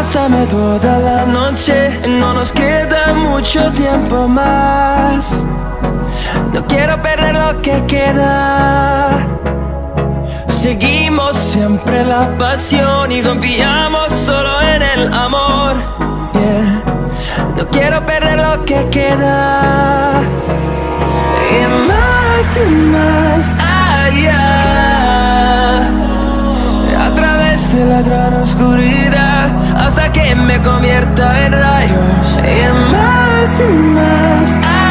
abrázame toda la noche, no nos queda mucho tiempo más. No quiero perder lo que queda. Seguimos siempre la pasión y confiamos solo en el amor. Yeah. No quiero perder lo que queda. Y más allá, a través de la gran oscuridad, hasta que me convierta en rayos. Y más allá.